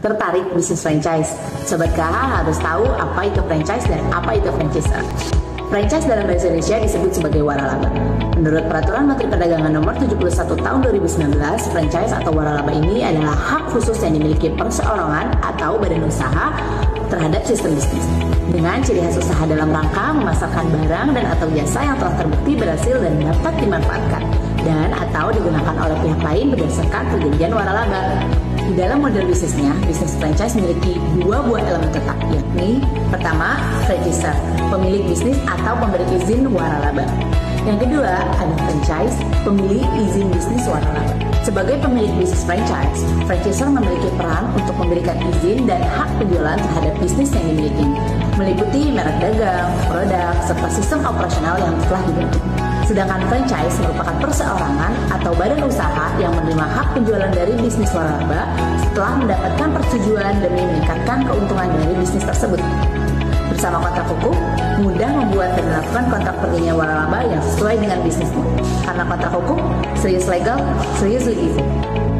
tertarik bisnis franchise? Sobat KH harus tahu apa itu franchise dan apa itu franchisor. Franchise dalam bahasa Indonesia disebut sebagai waralaba. Menurut Peraturan Menteri Perdagangan Nomor 71 Tahun 2019, franchise atau waralaba ini adalah hak khusus yang dimiliki perseorangan atau badan usaha terhadap sistem bisnis dengan ciri khas usaha dalam rangka memasarkan barang dan atau jasa yang telah terbukti berhasil dan dapat dimanfaatkan dan atau digunakan oleh pihak lain berdasarkan perjanjian waralaba. Di dalam model bisnisnya, bisnis franchise memiliki dua buah elemen tetap, yakni pertama, franchisor, pemilik bisnis atau pemberi izin waralaba. Yang kedua, ada franchise, pemilik izin bisnis waralaba. Sebagai pemilik bisnis franchise, franchisor memiliki peran untuk memberikan izin dan hak penjualan terhadap bisnis yang dimiliki, meliputi merek dagang, produk, serta sistem operasional yang telah dibentuk. Sedangkan franchise merupakan perseorangan atau badan usaha yang menerima hak penjualan dari bisnis waralaba setelah mendapatkan persetujuan demi meningkatkan keuntungan dari bisnis tersebut. Bersama kontrak hukum, mudah membuat dan melakukan kontrak perjanjian waralaba yang sesuai dengan bisnismu. Karena kontrak hukum, serius legal, serius legal.